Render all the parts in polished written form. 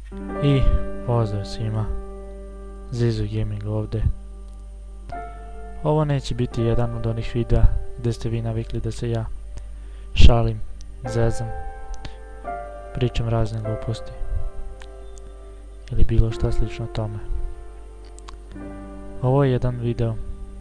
I pozdrav svima, Zizu Gaming ovdje. Ovo neće biti jedan od onih videa gdje ste vi navikli da se ja šalim, zezam, pričam razne gluposti ili bilo šta slično tome. Ovo je jedan video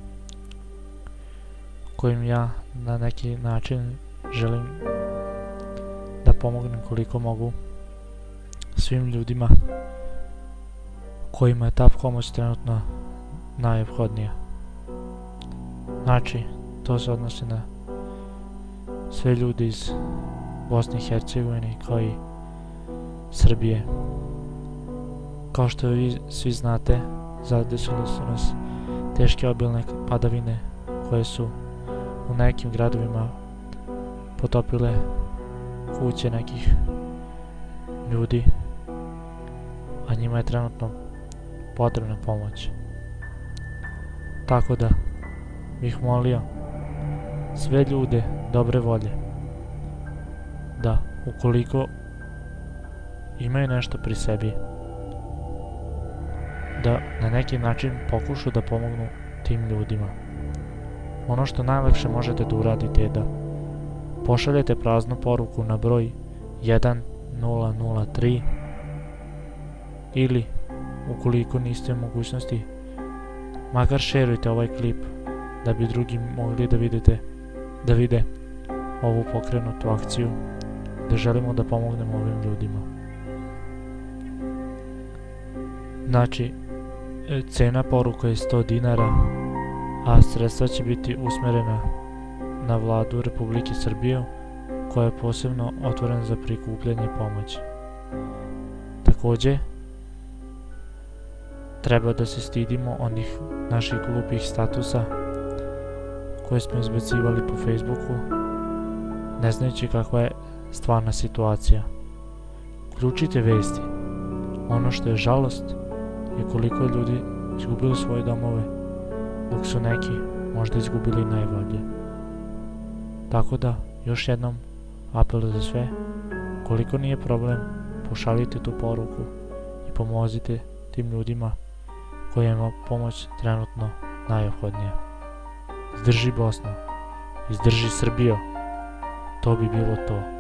kojim ja na neki način želim da pomognem koliko mogu svim ljudima kojima je ta pomoć trenutno najophodnija. Znači, to se odnosi na sve ljudi iz Bosne i Hercegovine kao i Srbije. Kao što vi svi znate, zadesile su nas teške obilne padavine koje su u nekim gradovima potopile kuće nekih ljudi, a njima je trenutno potrebna pomoć. Tako da bih molio sve ljude dobre volje da ukoliko imaju nešto pri sebi, da na neki način pokušaju da pomognu tim ljudima. Ono što najlepše možete da uradite je da pošaljete praznu poruku na broj 1003 ili ukoliko niste u mogućnosti, makar šerujte ovaj klip da bi drugi mogli da vide ovu pokrenutu akciju, da želimo da pomognemo ovim ljudima. Znači, cena poruka je 100 dinara, a sredstva će biti usmerena na Vladu Republike Srbije, koja je posebno otvorena za prikupljanje pomoći. Također, treba da se stidimo onih naših glupih statusa koje smo izbacivali po Facebooku, ne znajući kakva je stvarna situacija. Uključite vesti. Ono što je žalost je koliko ljudi izgubili svoje domove, dok su neki možda izgubili najbolje. Tako da, još jednom apel za sve, koliko nije problem, pošaljite tu poruku i pomozite tim ljudima kojima je pomoć trenutno najophodnija. Izdrži Bosno, izdrži Srbijo, to bi bilo to.